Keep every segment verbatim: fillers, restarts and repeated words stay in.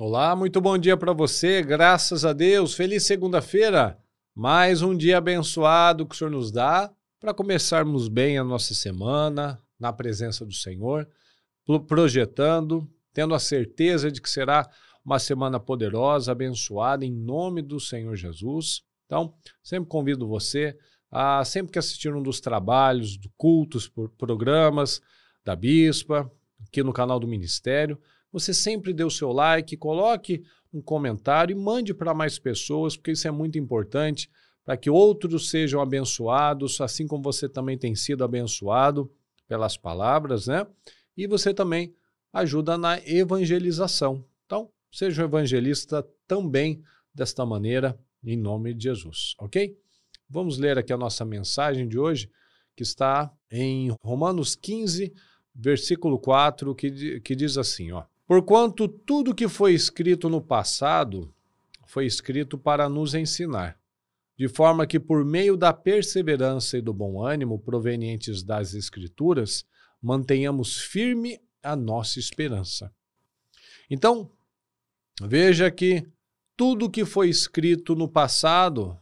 Olá, muito bom dia para você, graças a Deus, feliz segunda-feira, mais um dia abençoado que o Senhor nos dá para começarmos bem a nossa semana, na presença do Senhor, projetando, tendo a certeza de que será uma semana poderosa, abençoada, em nome do Senhor Jesus. Então, sempre convido você a, sempre que assistir um dos trabalhos, do cultos, por programas da Bispa, aqui no canal do Ministério, você sempre dê o seu like, coloque um comentário e mande para mais pessoas, porque isso é muito importante para que outros sejam abençoados, assim como você também tem sido abençoado pelas palavras, né? E você também ajuda na evangelização. Então, seja um evangelista também desta maneira, em nome de Jesus, ok? Vamos ler aqui a nossa mensagem de hoje, que está em Romanos quinze, versículo quatro, que, que diz assim, ó. Porquanto tudo que foi escrito no passado foi escrito para nos ensinar, de forma que por meio da perseverança e do bom ânimo provenientes das Escrituras, mantenhamos firme a nossa esperança. Então, veja que tudo que foi escrito no passado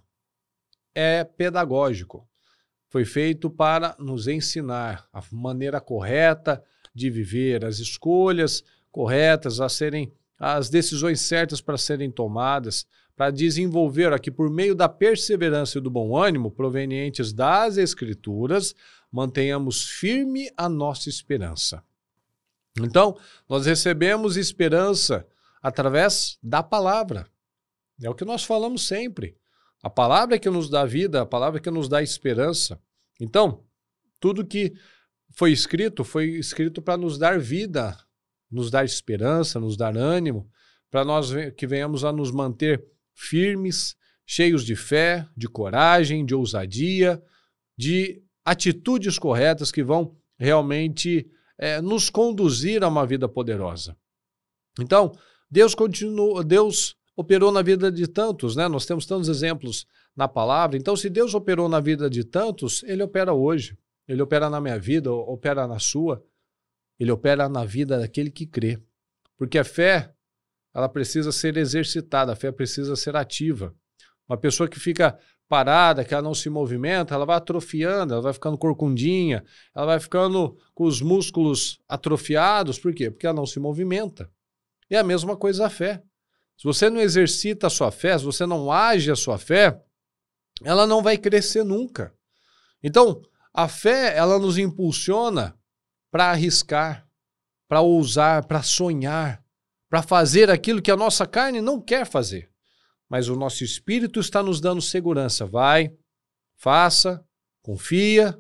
é pedagógico. Foi feito para nos ensinar a maneira correta de viver, as escolhas corretas a serem, as decisões certas para serem tomadas, para desenvolver aqui por meio da perseverança e do bom ânimo provenientes das Escrituras, mantenhamos firme a nossa esperança. Então, nós recebemos esperança através da palavra. É o que nós falamos sempre. A palavra é que nos dá vida, a palavra é que nos dá esperança. Então, tudo que foi escrito, foi escrito para nos dar vida, nos dar esperança, nos dar ânimo, para nós que venhamos a nos manter firmes, cheios de fé, de coragem, de ousadia, de atitudes corretas que vão realmente é, nos conduzir a uma vida poderosa. Então, Deus continua, Deus operou na vida de tantos, né? Nós temos tantos exemplos na palavra. Então, se Deus operou na vida de tantos, Ele opera hoje. Ele opera na minha vida, opera na sua. Ele opera na vida daquele que crê. Porque a fé, ela precisa ser exercitada, a fé precisa ser ativa. Uma pessoa que fica parada, que ela não se movimenta, ela vai atrofiando, ela vai ficando corcundinha, ela vai ficando com os músculos atrofiados. Por quê? Porque ela não se movimenta. É a mesma coisa a fé. Se você não exercita a sua fé, se você não age a sua fé, ela não vai crescer nunca. Então, a fé, ela nos impulsiona para arriscar, para ousar, para sonhar, para fazer aquilo que a nossa carne não quer fazer. Mas o nosso espírito está nos dando segurança. Vai, faça, confia,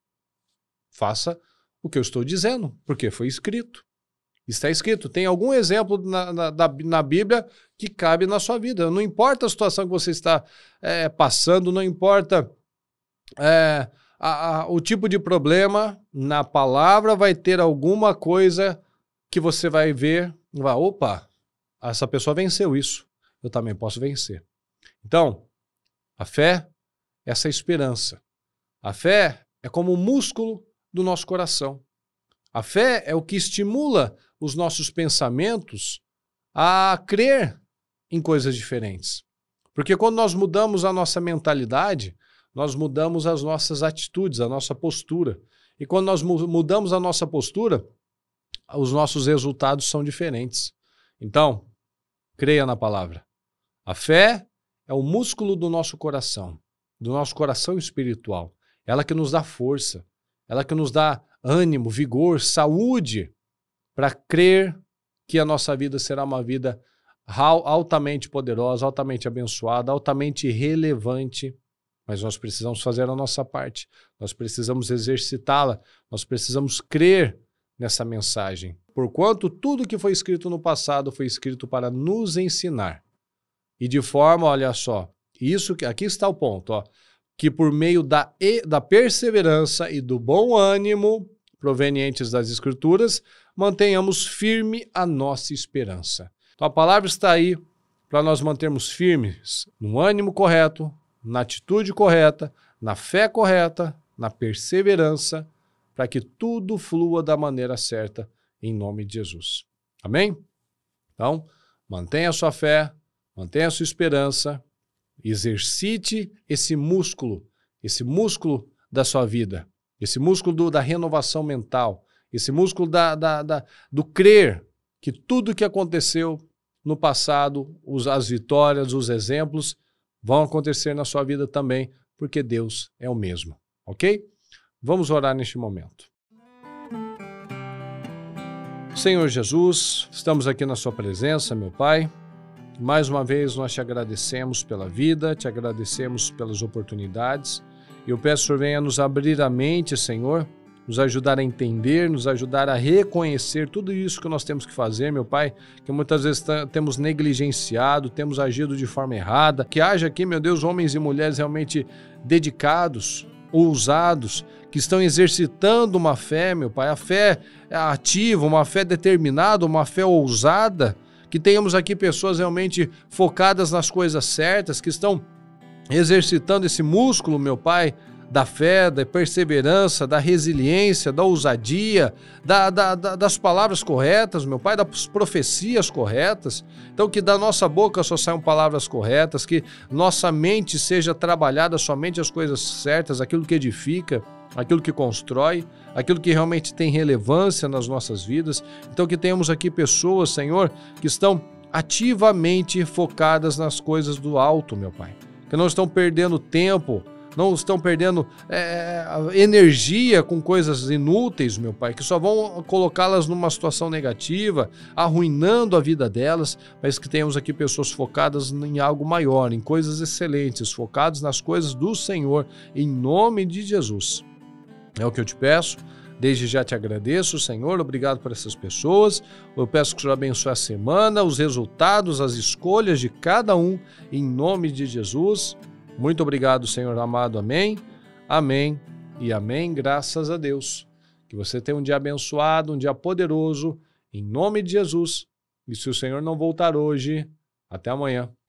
faça o que eu estou dizendo, porque foi escrito. Está escrito. Tem algum exemplo na, na, na Bíblia que cabe na sua vida. Não importa a situação que você está é, passando, não importa é, a, a, o tipo de problema, na palavra vai ter alguma coisa que você vai ver, vai, opa, essa pessoa venceu isso, eu também posso vencer. Então, a fé é essa esperança. A fé é como o músculo do nosso coração. A fé é o que estimula os nossos pensamentos a crer em coisas diferentes. Porque quando nós mudamos a nossa mentalidade, nós mudamos as nossas atitudes, a nossa postura. E quando nós mudamos a nossa postura, os nossos resultados são diferentes. Então, creia na palavra. A fé é o músculo do nosso coração, do nosso coração espiritual. Ela que nos dá força, ela que nos dá ânimo, vigor, saúde para crer que a nossa vida será uma vida altamente poderosa, altamente abençoada, altamente relevante. Mas nós precisamos fazer a nossa parte, nós precisamos exercitá-la, nós precisamos crer nessa mensagem. Porquanto tudo que foi escrito no passado foi escrito para nos ensinar. E de forma, olha só, isso, aqui está o ponto, ó, que por meio da, da perseverança e do bom ânimo provenientes das Escrituras, mantenhamos firme a nossa esperança. Então a palavra está aí para nós mantermos firmes no ânimo correto, na atitude correta, na fé correta, na perseverança, para que tudo flua da maneira certa, em nome de Jesus. Amém? Então, mantenha a sua fé, mantenha a sua esperança, exercite esse músculo, esse músculo da sua vida, esse músculo do, da renovação mental, esse músculo da, da, da, do crer que tudo que aconteceu no passado, os, as vitórias, os exemplos, vão acontecer na sua vida também, porque Deus é o mesmo, ok? Vamos orar neste momento. Senhor Jesus, estamos aqui na sua presença, meu Pai. Mais uma vez nós te agradecemos pela vida, te agradecemos pelas oportunidades. E eu peço que o Senhor venha nos abrir a mente, Senhor, nos ajudar a entender, nos ajudar a reconhecer tudo isso que nós temos que fazer, meu Pai, que muitas vezes temos negligenciado, temos agido de forma errada. Que haja aqui, meu Deus, homens e mulheres realmente dedicados, ousados, que estão exercitando uma fé, meu Pai, a fé ativa, uma fé determinada, uma fé ousada, que tenhamos aqui pessoas realmente focadas nas coisas certas, que estão exercitando esse músculo, meu Pai, da fé, da perseverança, da resiliência, da ousadia, da, da, da, das palavras corretas, meu Pai, das profecias corretas. Então, que da nossa boca só saiam palavras corretas, que nossa mente seja trabalhada somente as coisas certas, aquilo que edifica, aquilo que constrói, aquilo que realmente tem relevância nas nossas vidas. Então, que tenhamos aqui pessoas, Senhor, que estão ativamente focadas nas coisas do alto, meu Pai, que não estão perdendo tempo, não estão perdendo é, energia com coisas inúteis, meu Pai, que só vão colocá-las numa situação negativa, arruinando a vida delas, mas que tenhamos aqui pessoas focadas em algo maior, em coisas excelentes, focadas nas coisas do Senhor, em nome de Jesus. É o que eu te peço. Desde já te agradeço, Senhor, obrigado por essas pessoas. Eu peço que o Senhor abençoe a semana, os resultados, as escolhas de cada um, em nome de Jesus. Muito obrigado, Senhor amado. Amém, amém e amém. Graças a Deus. Que você tenha um dia abençoado, um dia poderoso, em nome de Jesus. E se o Senhor não voltar hoje, até amanhã.